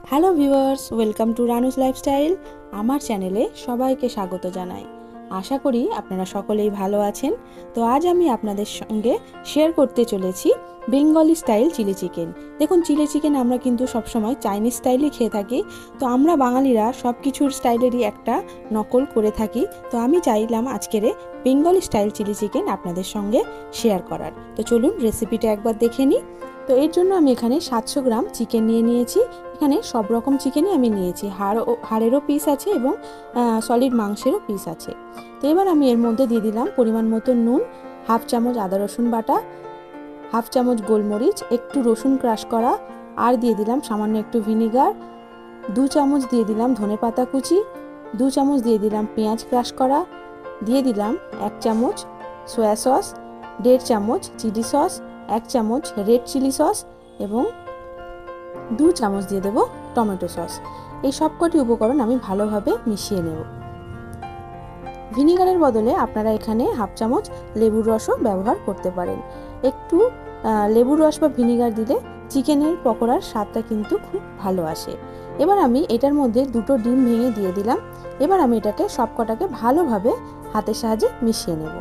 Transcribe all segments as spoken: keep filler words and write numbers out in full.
Hello viewers, welcome to Ranu's lifestyle. আমার চ্যানেলে সবাইকে স্বাগত জানাই। আশা করি আপনারা সকলেই ভালো আছেন। তো আজ আমি আপনাদের সঙ্গে শেয়ার করতে চলেছি বেঙ্গলি স্টাইল চিলি চিকেন। দেখুন, চিলি চিকেন আমরা কিন্তু সবসময় চাইনিজ স্টাইলই খেয়ে থাকি। তো আমরা বাঙালিরা সব কিছুর স্টাইলেরই একটা নকল করে থাকি। তো আমি চাইলাম আজকের বেঙ্গলি স্টাইল চিলি চিকেন আপনাদের সঙ্গে শেয়ার করার। তো চলুন রেসিপিটা একবার দেখে নিই। তো এর জন্য আমি এখানে সাতশো গ্রাম চিকেন নিয়ে নিয়েছি। এখানে সব রকম চিকেনই আমি নিয়েছি, হাড় হাড়েরও পিস আছে এবং সলিড মাংসেরও পিস আছে। তো এবার আমি এর মধ্যে দিয়ে দিলাম পরিমাণ মতো নুন, হাফ চামচ আদা রসুন বাটা, হাফ চামচ গোলমরিচ, একটু রসুন ক্রাশ করা, আর দিয়ে দিলাম সামান্য একটু ভিনিগার, দু চামচ দিয়ে দিলাম ধনেপাতা কুচি, দু চামচ দিয়ে দিলাম পেঁয়াজ ক্রাশ করা, দিয়ে দিলাম এক চামচ সয়া সস, দেড় চামচ চিলি সস, এক চামচ রেড চিলি সস এবং দু চামচ দিয়ে দেব টমেটো সস। এই সবকটি উপকরণ আমি ভালোভাবে মিশিয়ে নেব। ভিনিগারের বদলে আপনারা এখানে হাফ চামচ লেবুর রসও ব্যবহার করতে পারেন। একটু লেবুর রস বা ভিনিগার দিলে চিকেনের পকোড়ার স্বাদটা কিন্তু খুব ভালো আসে। এবার আমি এটার মধ্যে দুটো ডিম ভেঙে দিয়ে দিলাম। এবার আমি এটাকে সবকটাকে ভালোভাবে হাতের সাহায্যে মিশিয়ে নেব।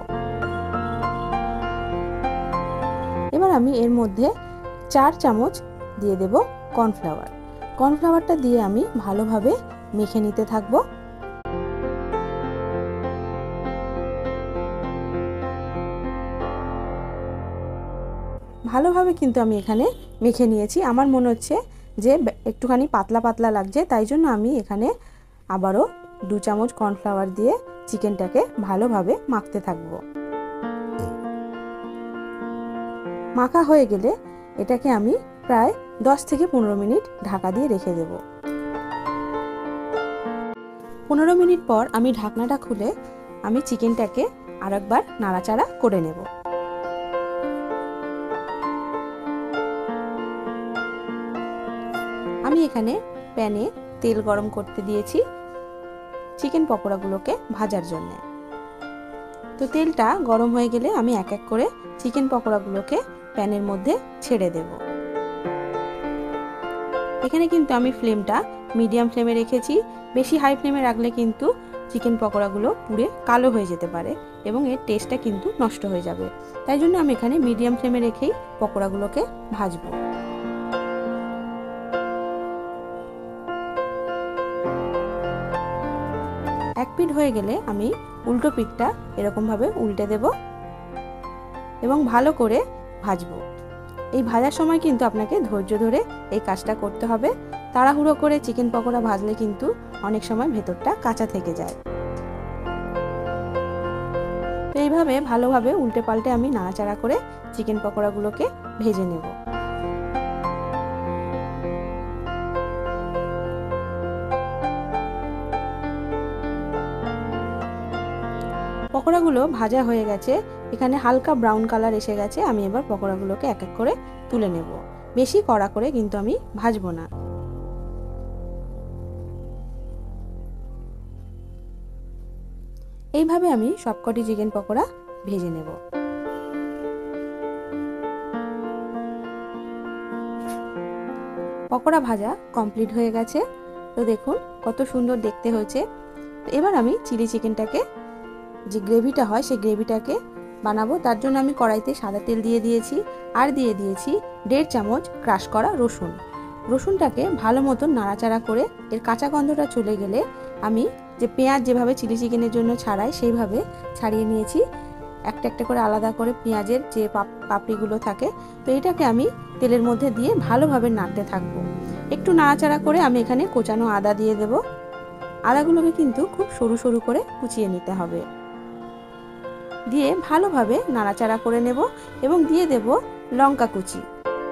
এবার আমি এর মধ্যে চার চামচ দিয়ে দেব কর্নফ্লাওয়ার। কর্নফ্লাওয়ারটা দিয়ে আমি ভালোভাবে মেখে নিতে থাকবো। ভালোভাবে কিন্তু আমি এখানে মেখে নিয়েছি। আমার মনে হচ্ছে যে একটুখানি পাতলা পাতলা লাগছে, তাই জন্য আমি এখানে আবারও দু চামচ কর্নফ্লাওয়ার দিয়ে চিকেনটাকে ভালোভাবে মাখতে থাকবো। মাখা হয়ে গেলে এটাকে আমি প্রায় দশ থেকে পনেরো মিনিট ঢাকা দিয়ে রেখে দেব। পনেরো মিনিট পর আমি ঢাকনাটা খুলে আমি চিকেনটাকে আরেকবার নাড়াচাড়া করে নেব। আমি এখানে প্যানে তেল গরম করতে দিয়েছি চিকেন পকোড়াগুলোকে ভাজার জন্য। তো তেলটা গরম হয়ে গেলে আমি এক এক করে চিকেন পকোড়াগুলোকে প্যানের মধ্যে ছেড়ে দেব। এখানে কিন্তু আমি ফ্লেমটা মিডিয়াম ফ্লেমে রেখেছি। বেশি হাই ফ্লেমে রাখলে কিন্তু চিকেন পকোড়াগুলো পুড়ে কালো হয়ে যেতে পারে এবং এর টেস্টটা কিন্তু নষ্ট হয়ে যাবে। তাই জন্য আমি এখানে মিডিয়াম ফ্লেমে রেখেই পকোড়াগুলোকে ভাজবো। এক পিঠ হয়ে গেলে আমি উল্টো পিঠটা এরকমভাবে উল্টে দেব এবং ভালো করে ভাজবো। এই ভাজার সময় কিন্তু আপনাকে ধৈর্য ধরে এই কাজটা করতে হবে। তাড়াহুড়ো করে চিকেন পকোড়া ভাজলে কিন্তু অনেক সময় ভেতরটা কাঁচা থেকে যায়। তো এইভাবে ভালোভাবে উল্টে পাল্টে আমি নাড়াচাড়া করে চিকেন পকোড়াগুলোকে ভেজে নেব। পকোড়াগুলো ভাজা হয়ে গেছে, এখানে হালকা ব্রাউন কালার এসে গেছে। আমি এবার পকোড়াগুলোকে এক এক করে তুলে নেব। বেশি কড়া করে কিন্তু আমি ভাজবো না। এইভাবে আমি সবকটি চিকেন পকোড়া ভেজে নেব। পকোড়া ভাজা কমপ্লিট হয়ে গেছে। তো দেখুন কত সুন্দর দেখতে হয়েছে। এবার আমি চিলি চিকেনটাকে যে গ্রেভিটা হয় সেই গ্রেভিটাকে বানাবো। তার জন্য আমি কড়াইতে সাদা তেল দিয়ে দিয়েছি আর দিয়ে দিয়েছি দেড় চামচ ক্রাশ করা রসুন। রসুনটাকে ভালো মতো নাড়াচাড়া করে এর কাঁচা গন্ধটা চলে গেলে আমি যে পেঁয়াজ যেভাবে চিলি চিকেনের জন্য ছাড়াই সেইভাবে ছাড়িয়ে নিয়েছি। একটা একটা করে আলাদা করে পেঁয়াজের যে পাপড়িগুলো থাকে, তো এটাকে আমি তেলের মধ্যে দিয়ে ভালোভাবে নাড়তে থাকবো। একটু নাড়াচাড়া করে আমি এখানে কোচানো আদা দিয়ে দেব। আদাগুলোকে কিন্তু খুব সরু সরু করে কুচিয়ে নিতে হবে। দিয়ে ভালোভাবে নাড়াচাড়া করে নেব এবং দিয়ে দেব লঙ্কা কুচি।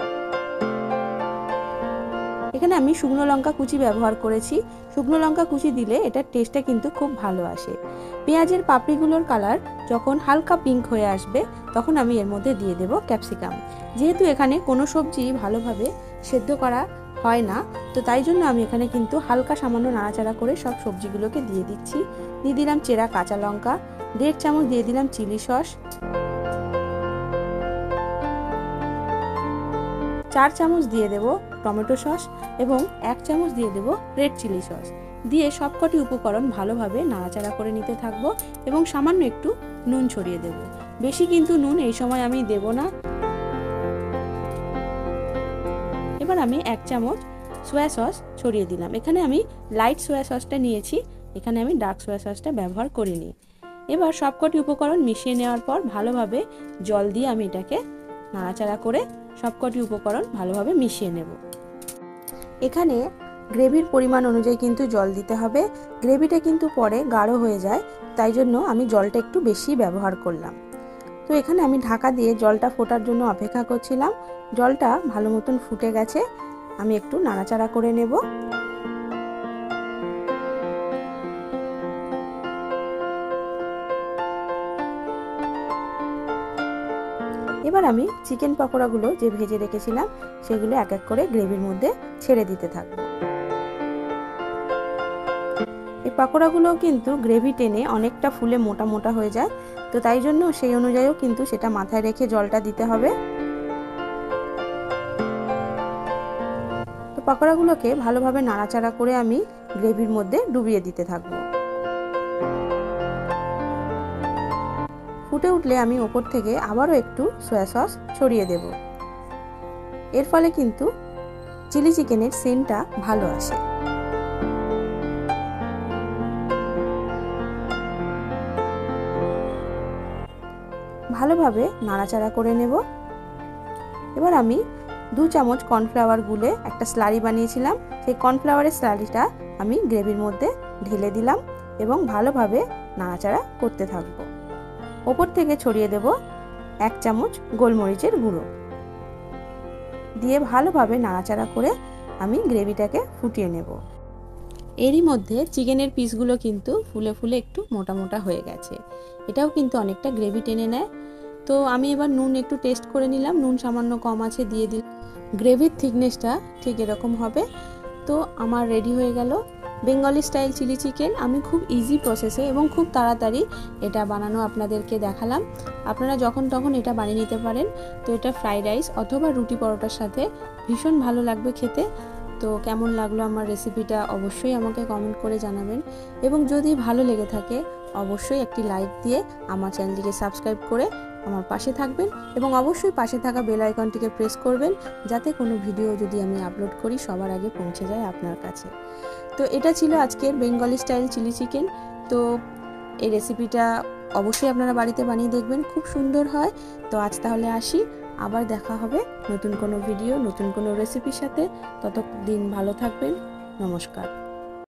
এখানে আমি শুকনো লঙ্কা কুচি ব্যবহার করেছি। শুকনো লঙ্কা কুচি দিলে এটার টেস্টটা কিন্তু খুব ভালো আসে। পেঁয়াজের পাপড়িগুলোর কালার যখন হালকা পিঙ্ক হয়ে আসবে তখন আমি এর মধ্যে দিয়ে দেব ক্যাপসিকাম। যেহেতু এখানে কোনো সবজি ভালোভাবে সেদ্ধ করা হয় না, তো তাই জন্য আমি এখানে কিন্তু হালকা সামান্য নাড়াচাড়া করে সব সবজিগুলোকে দিয়ে দিচ্ছি। দিয়ে দিলাম চেরা কাঁচা লঙ্কা, দেড় চামচ দিয়ে দিলাম চিলি সস, চার চামচ দিয়ে দেব টমেটো সস এবং এক চামচ দিয়ে দেব রেড চিলি সস। দিয়ে সবকটি উপকরণ ভালোভাবে নাড়াচাড়া করে নিতে থাকবো এবং সামান্য একটু নুন ছড়িয়ে দেব। বেশি কিন্তু নুন এই সময় আমি দেব না। এবার আমি এক চামচ সোয়া সস ছড়িয়ে দিলাম। এখানে আমি লাইট সোয়া সসটা নিয়েছি, এখানে আমি ডার্ক সোয়া সসটা ব্যবহার করিনি। এবার সবকটি উপকরণ মিশিয়ে নেওয়ার পর ভালোভাবে জল দিয়ে আমি এটাকে নাড়াচাড়া করে সবকটি উপকরণ ভালোভাবে মিশিয়ে নেব। এখানে গ্রেভির পরিমাণ অনুযায়ী কিন্তু জল দিতে হবে। গ্রেভিটা কিন্তু পরে গাঢ় হয়ে যায়, তাই জন্য আমি জলটা একটু বেশি ব্যবহার করলাম। তো এখানে আমি ঢাকা দিয়ে জলটা ফোটার জন্য অপেক্ষা করছিলাম। জলটা ভালো মতন ফুটে গেছে, আমি একটু নাড়াচাড়া করে নেব। এবার আমি চিকেন পকোড়াগুলো যে ভেজে রেখেছিলাম সেগুলো এক এক করে গ্রেভির মধ্যে ছেড়ে দিতে থাকবো। এই পকোড়াগুলো কিন্তু গ্রেভি টেনে অনেকটা ফুলে মোটা মোটা হয়ে যায়, তো তাই জন্য সেই অনুযায়ীও কিন্তু সেটা মাথায় রেখে জলটা দিতে হবে। তো পকোড়াগুলোকে ভালোভাবে নাড়াচাড়া করে আমি গ্রেভির মধ্যে ডুবিয়ে দিতে থাকবো। ফুটে উঠলে আমি ওপর থেকে আবারও একটু সয়া সস ছড়িয়ে দেব। এর ফলে কিন্তু চিলি চিকেনের সেন্টটা ভালো আসে। ভালোভাবে নাড়াচাড়া করে নেব। এবার আমি দু চামচ কর্নফ্লাওয়ার গুলে একটা স্লারি বানিয়েছিলাম, সেই কর্নফ্লাওয়ারের স্লারিটা আমি গ্রেভির মধ্যে ঢেলে দিলাম এবং ভালোভাবে নাড়াচাড়া করতে থাকবো। ওপর থেকে ছড়িয়ে দেব এক চামচ গোলমরিচের গুঁড়ো দিয়ে ভালোভাবে নাড়াচাড়া করে আমি গ্রেভিটাকে ফুটিয়ে নেব। এরই মধ্যে চিকেনের পিসগুলো কিন্তু ফুলে ফুলে একটু মোটা মোটা হয়ে গেছে, এটাও কিন্তু অনেকটা গ্রেভি টেনে নেয়। তো আমি এবার নুন একটু টেস্ট করে নিলাম, নুন সামান্য কম আছে দিয়ে দিলাম। গ্রেভির থিকনেসটা ঠিক এরকম হবে। তো আমার রেডি হয়ে গেল বেঙ্গলি স্টাইল চিলি চিকেন। আমি খুব ইজি প্রসেসে এবং খুব তাড়াতাড়ি এটা বানানো আপনাদেরকে দেখালাম। আপনারা যখন তখন এটা বানিয়ে নিতে পারেন। তো এটা ফ্রাইড রাইস অথবা রুটি পরোটার সাথে ভীষণ ভালো লাগবে খেতে। তো কেমন লাগলো আমার রেসিপিটা অবশ্যই আমাকে কমেন্ট করে জানাবেন এবং যদি ভালো লেগে থাকে অবশ্যই একটি লাইক দিয়ে আমার চ্যানেলটিকে সাবস্ক্রাইব করে আমার পাশে থাকবেন এবং অবশ্যই পাশে থাকা বেল আইকনটিকে প্রেস করবেন যাতে কোনো ভিডিও যদি আমি আপলোড করি সবার আগে পৌঁছে যায় আপনার কাছে। তো এটা ছিল আজকের বেঙ্গলি স্টাইল চিলি চিকেন। তো এই রেসিপিটা অবশ্যই আপনারা বাড়িতে বানিয়ে দেখবেন, খুব সুন্দর হয়। তো আজ তাহলে আসি, আবার দেখা হবে নতুন কোনো ভিডিও নতুন কোনো রেসিপির সাথে। ততদিন ভালো থাকবেন, নমস্কার।